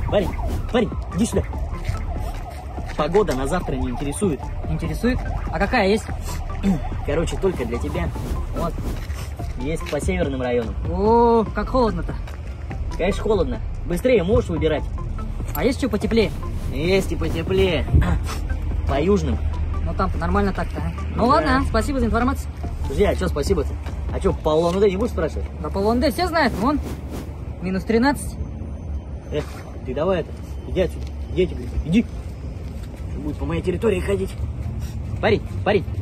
Парень, иди сюда. Погода на завтра не интересует. Интересует? А какая есть? Короче, только для тебя. Вот, есть по северным районам. О, как холодно-то. Конечно, холодно. Быстрее можешь выбирать. А есть что потеплее? Есть и потеплее. По южным. Ну там-то нормально так-то. Ну Да. ладно, спасибо за информацию. Подожди, а что спасибо-то? А что, по Улан-Удэ не будешь спрашивать? Да по Улан-Удэ все знают, вон, минус 13. Эх, ты давай это, иди отсюда. Иди, я тебе говорю, иди. Что будет по моей территории ходить. Парень,